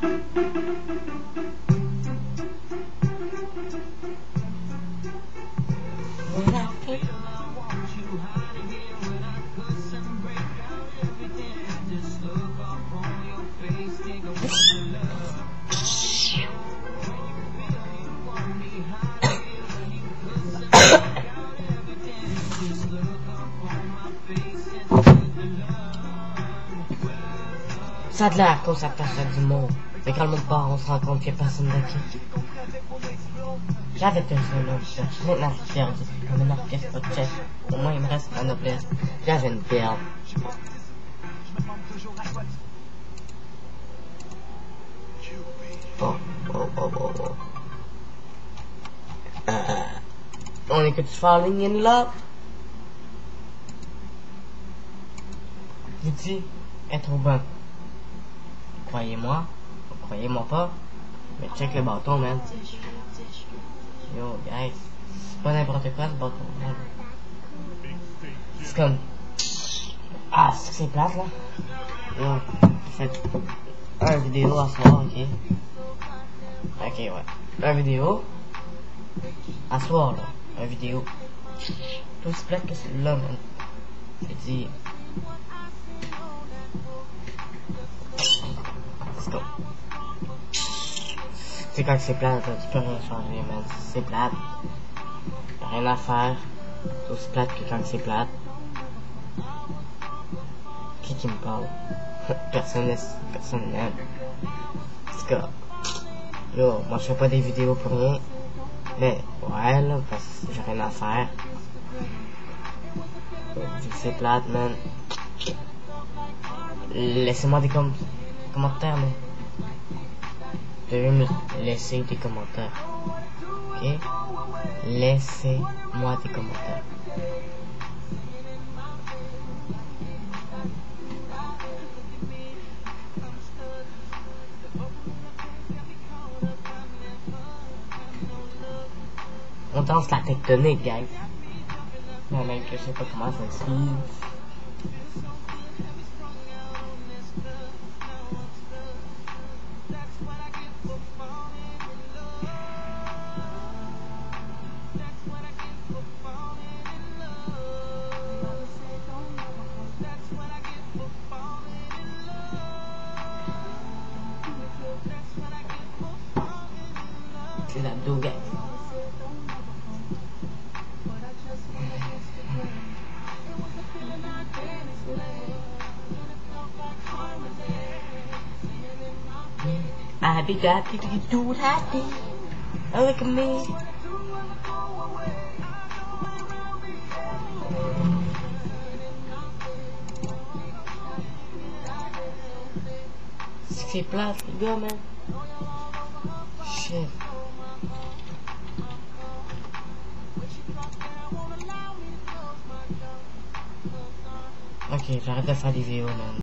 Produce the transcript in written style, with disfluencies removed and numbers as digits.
Ça a de l'air qu'on s'attache à du monde. Mais quand le monde part, on se rend compte qu'il n'y a personne d'acquis. J'avais perdu un objet. Maintenant, je suis perdu. Comme une orchestre pas de chef. Au moins, il me reste un noblesse. J'avais une perle. Oh. On écoute Falling in Love. Je vous dis, elle est trop bonne. Croyez-moi pas, mais check le bâton, man. Yo, guys, c'est pas n'importe quoi ce bâton, man. C'est comme... Ah, c'est plate, là. Yo, faites un vidéo à soir, ok? Ok, ouais. Un vidéo à soir, là. Un vidéo. Tout aussi plate que celui-là, man. Je dis... C'est quand c'est plate, tu peux rien changer, man. C'est plate. Y'a rien à faire. C'est aussi plate que quand c'est plate. Qui me parle? Personne n'aime. Parce que, yo, moi je fais pas des vidéos pour rien. Mais, ouais, là, parce que j'ai rien à faire. Vu que c'est plate, man. Laissez-moi des commentaires, man. Vous devez me laisser des commentaires. Ok? Laissez-moi des commentaires. On danse la tectonique, guys. Non, même que je sais pas comment ça se dit. C'est l'abdo, guys. I be got to do that thing. Oh, look at me. C'est plate, les gars, man. Shit. Ok, j'arrête de faire des vidéos, man.